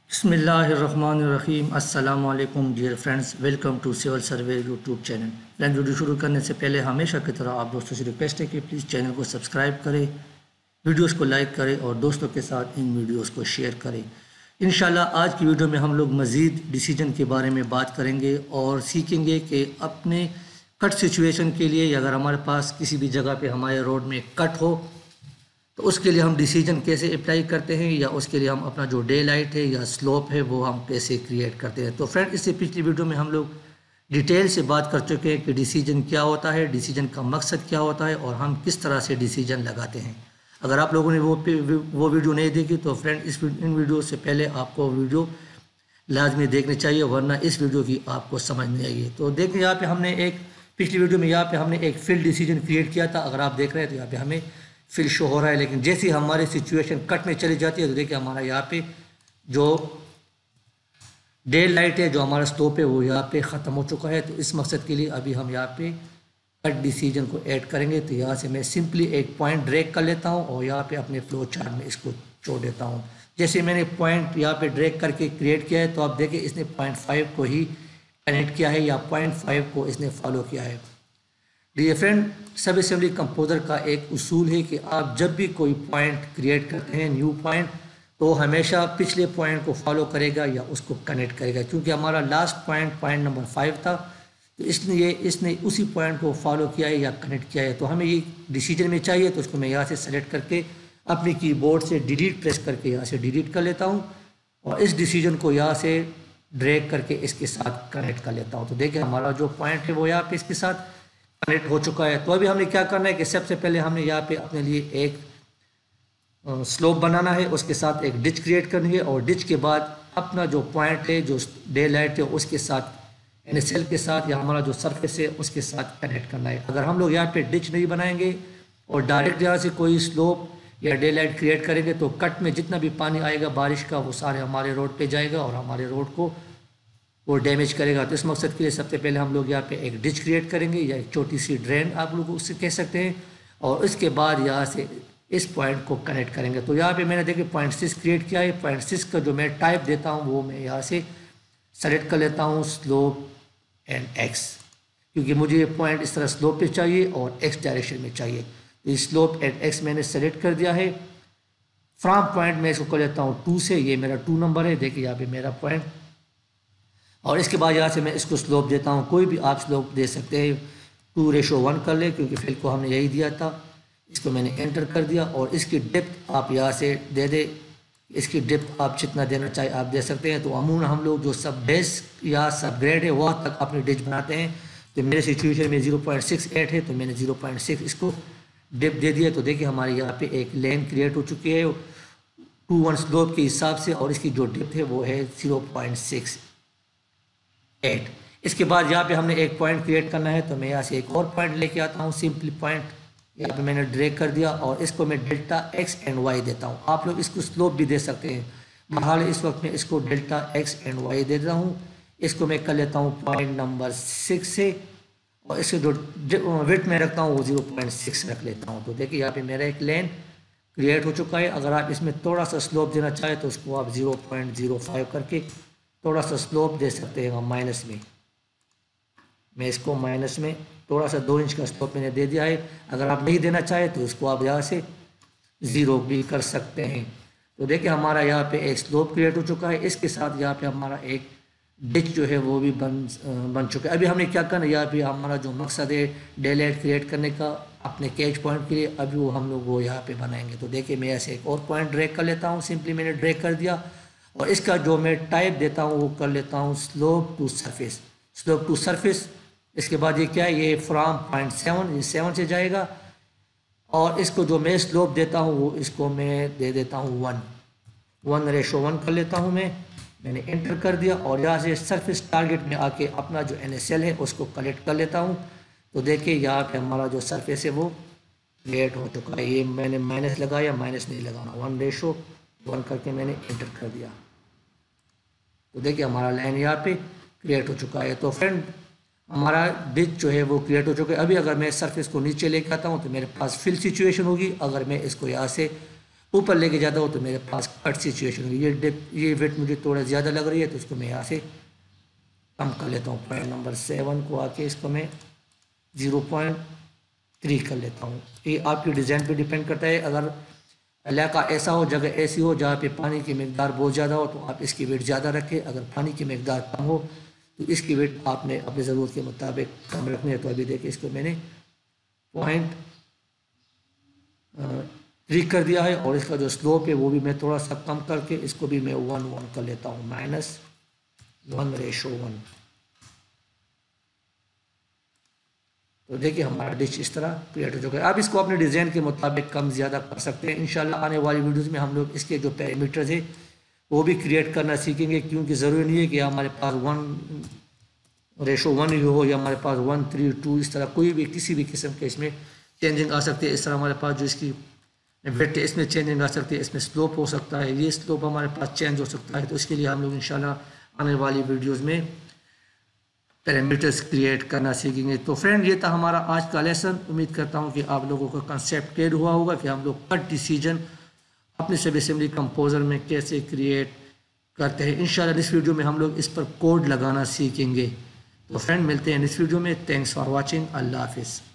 बिस्मिल्लाहिर्रहमानिर्रहीम। अस्सलाम वालेकुम dear friends, welcome to civil survey YouTube channel. Friends, video शुरू करने से पहले हमेशा की तरह आप दोस्तों से रिक्वेस्ट है कि प्लीज़ चैनल को सब्सक्राइब करें, वीडियोस को लाइक करें और दोस्तों के साथ इन वीडियोस को शेयर करें। इंशाल्लाह आज की वीडियो में हम लोग मज़ीद डिसीजन के बारे में बात करेंगे और सीखेंगे कि अपने कट सिचुएशन के लिए अगर हमारे पास किसी भी जगह पे हमारे रोड में कट हो तो उसके लिए हम डिसीजन कैसे अप्लाई करते हैं, या उसके लिए हम अपना जो डे लाइट है या स्लोप है वो हम कैसे क्रिएट करते हैं। तो फ्रेंड, इससे पिछली वीडियो में हम लोग डिटेल से बात कर चुके हैं कि डिसीजन क्या होता है, डिसीजन का मकसद क्या होता है और हम किस तरह से डिसीजन लगाते हैं। अगर आप लोगों ने वो वीडियो नहीं देखी तो फ्रेंड इन वीडियो से पहले आपको वीडियो लाजमी देखनी चाहिए, वरना इस वीडियो की आपको समझ नहीं आएगी। तो देखिए, यहाँ पे हमने एक पिछली वीडियो में यहाँ पे हमने एक फील्ड डिसीजन क्रिएट किया था। अगर आप देख रहे हैं तो यहाँ पे हमें फील्ड शो हो रहा है, लेकिन जैसे ही हमारी सिचुएशन कट में चली जाती है तो देखिए हमारा यहाँ पे जो डे लाइट है, जो हमारा स्लोप है, वो यहाँ पे ख़त्म हो चुका है। तो इस मकसद के लिए अभी हम यहाँ पे कट डिसीजन को ऐड करेंगे। तो यहाँ से मैं सिंपली एक पॉइंट ड्रैग कर लेता हूँ और यहाँ पे अपने फ्लो चार्ट में इसको छोड़ देता हूँ। जैसे मैंने पॉइंट यहाँ पे ड्रैग करके क्रिएट किया है, तो आप देखिए इसने 0.5 को ही कनेक्ट किया है या 0.5 को इसने फॉलो किया है। डियर फ्रेंड, सब असेंबली कंपोजर का एक उसूल है कि आप जब भी कोई पॉइंट क्रिएट करते हैं, न्यू पॉइंट, तो हमेशा पिछले पॉइंट को फॉलो करेगा या उसको कनेक्ट करेगा। क्योंकि हमारा लास्ट पॉइंट नंबर 5 था, तो इसलिए इसने उसी पॉइंट को फॉलो किया है या कनेक्ट किया है। तो हमें ये डिसीजन में चाहिए, तो उसको मैं यहाँ से सेलेक्ट करके अपनी कीबोर्ड से डिलीट प्रेस करके यहाँ से डिलीट कर लेता हूँ और इस डिसीजन को यहाँ से ड्रैग करके इसके साथ कनेक्ट कर लेता हूँ। तो देखिए हमारा जो पॉइंट है वो यहाँ पे इसके साथ कनेक्ट हो चुका है। तो अभी हमने क्या करना है कि सबसे पहले हमने यहाँ पे अपने लिए एक स्लोप बनाना है, उसके साथ एक डिच क्रिएट करनी है और डिच के बाद अपना जो पॉइंट है, जो डे लाइट है, उसके साथ एनएसएल के साथ या हमारा जो सरफेस है उसके साथ कनेक्ट करना है। अगर हम लोग यहाँ पे डिच नहीं बनाएंगे और डायरेक्ट यहाँ से कोई स्लोप या डे लाइट क्रिएट करेंगे तो कट में जितना भी पानी आएगा बारिश का, वो सारे हमारे रोड पे जाएगा और हमारे रोड को वो डैमेज करेगा। तो इस मकसद के लिए सबसे पहले हम लोग यहाँ पे एक डिच क्रिएट करेंगे या एक छोटी सी ड्रेन आप लोग उससे कह सकते हैं, और उसके बाद यहाँ से इस पॉइंट को कनेक्ट करेंगे। तो यहाँ पे मैंने देखिए 0.6 क्रिएट किया है। 0.6 का जो मैं टाइप देता हूँ वो मैं यहाँ से सेलेक्ट कर लेता हूँ स्लोप एंड एक्स, क्योंकि मुझे ये पॉइंट इस तरह स्लोप पे चाहिए और एक्स डायरेक्शन में चाहिए। तो स्लोप एंड एक्स मैंने सेलेक्ट कर दिया है। फ्रॉम पॉइंट मैं इसको कर लेता हूँ 2 से, ये मेरा 2 नंबर है। देखिए यहाँ पे मेरा पॉइंट, और इसके बाद यहाँ से मैं इसको स्लोप देता हूँ, कोई भी आप स्लोप दे सकते हैं। 2:1 कर ले, क्योंकि फिल को हमने यही दिया था। इसको मैंने एंटर कर दिया और इसकी डेप्थ आप यहाँ से दे दे। इसकी डेप्थ आप जितना देना चाहिए आप दे सकते हैं। तो अमूमन हम लोग जो सब बेस या सब ग्रेड है वहाँ तक अपनी डिच बनाते हैं। तो मेरे सिचुएशन में 0.68 है, तो मैंने 0.6 इसको डेप्थ दे दिया। तो देखिए हमारे यहाँ पे एक लेन क्रिएट हो चुकी है 2:1 स्लोप के हिसाब से, और इसकी जो डेप्थ है वो है 0.68। इसके बाद यहाँ पे हमने एक पॉइंट क्रिएट करना है, तो मैं यहाँ से एक और पॉइंट लेके आता हूँ। सिंपली पॉइंट यहाँ पे मैंने ड्रैग कर दिया और इसको मैं डेल्टा एक्स एंड वाई देता हूँ। आप लोग इसको स्लोप भी दे सकते हैं। बहरहाल इस वक्त मैं इसको डेल्टा एक्स एंड वाई दे देता हूँ। इसको मैं कर लेता हूँ पॉइंट नंबर 6 से, और इसके जो विड्थ में रखता हूँ वो 0.6 रख लेता हूँ। तो देखिए यहाँ पे मेरा एक लेन क्रिएट हो चुका है। अगर आप इसमें थोड़ा सा स्लोप देना चाहें तो उसको आप 0.05 करके थोड़ा सा स्लोप दे सकते हैं माइनस में। मैं इसको माइनस में थोड़ा सा 2 इंच का स्लोप मैंने दे दिया है। अगर आप नहीं देना चाहें तो इसको आप यहाँ से 0 भी कर सकते हैं। तो देखिए हमारा यहाँ पे एक स्लोप क्रिएट हो चुका है। इसके साथ यहाँ पे हमारा एक डिच जो है वो भी बन चुका है। अभी हमने क्या करना है, यहाँ पे हमारा जो मकसद है डे लाइट क्रिएट करने का अपने कैच पॉइंट के लिए, अभी वो हम लोग वो यहाँ पे बनाएंगे। तो देखिए मैं ऐसे एक और पॉइंट ड्रैग कर लेता हूँ। सिंपली मैंने ड्रैग कर दिया और इसका जो मैं टाइप देता हूँ वो कर लेता हूँ slope to surface. Slope to surface, इसके बाद ये क्या है, ये फ्रॉम 0.7, ये 7 से जाएगा। और इसको जो मैं स्लोप देता हूँ वो इसको मैं दे देता हूँ 1:1 कर लेता हूँ। मैंने एंटर कर दिया और यहाँ से सरफेस टारगेट में आके अपना जो NSL है उसको कलेक्ट कर लेता हूँ। तो देखिए यहाँ पे हमारा जो सरफेस है वो क्रिएट हो चुका है। ये मैंने माइनस लगाया, माइनस नहीं लगाना, 1:1 करके मैंने एंटर कर दिया। तो देखिए हमारा लाइन यहाँ पे क्रिएट हो चुका है। तो फ्रेंड हमारा डिच जो है वो क्रिएट हो चुका है। अभी अगर मैं सरफेस को नीचे लेके आता हूँ तो मेरे पास फिल सिचुएशन होगी। अगर मैं इसको यहाँ से ऊपर लेके जाता हूँ तो मेरे पास कट सिचुएशन होगी। ये वेट मुझे थोड़ा ज़्यादा लग रही है तो इसको मैं यहाँ से कम कर लेता हूँ। पॉइंट नंबर 7 को आके इसको मैं 0.3 कर लेता हूँ। ये आपकी डिज़ाइन पे डिपेंड करता है। अगर इलाका ऐसा हो, जगह ऐसी हो जहाँ पे पानी की मकदार बहुत ज़्यादा हो तो आप इसकी वेट ज़्यादा रखें। अगर पानी की मकदार कम हो तो इसकी वेट आपने अपनी ज़रूरत के मुताबिक कम रखनी है। तो अभी देखिए इसको मैंने 0.3 कर दिया है और इसका जो स्लोप है वो भी मैं थोड़ा सा कम करके इसको भी मैं 1:1 कर लेता हूँ, -1:1। तो देखिए हमारा डिश इस तरह क्रिएट हो चुका है। अब इसको अपने डिज़ाइन के मुताबिक कम ज़्यादा कर सकते हैं। इंशाल्लाह आने वाली वीडियोस में हम लोग इसके जो पैरामीटर्स है वो भी क्रिएट करना सीखेंगे, क्योंकि ज़रूरी नहीं है कि हमारे पास 1:1 ही हो या हमारे पास 1:3:2 इस तरह कोई भी किसी भी किस्म के इसमें चेंजिंग आ सकती है। इस तरह हमारे पास जो इसकी वेट है इसमें चेंजिंग आ सकती है, इसमें स्लोप हो सकता है, ये स्लोप हमारे पास चेंज हो सकता है। तो इसके लिए हम लोग इंशाल्लाह आने वाली वीडियोज़ में पैरामीटर्स क्रिएट करना सीखेंगे। तो फ्रेंड ये था हमारा आज का लेसन। उम्मीद करता हूँ कि आप लोगों का कंसेप्ट क्लियर हुआ होगा कि हम लोग कट डिसीजन अपने सब असेंबली कंपोजर में कैसे क्रिएट करते हैं। इंशाल्लाह इस वीडियो में हम लोग इस पर कोड लगाना सीखेंगे। तो फ्रेंड मिलते हैं इस वीडियो में। Thanks for watching. अल्लाह हाफिज़।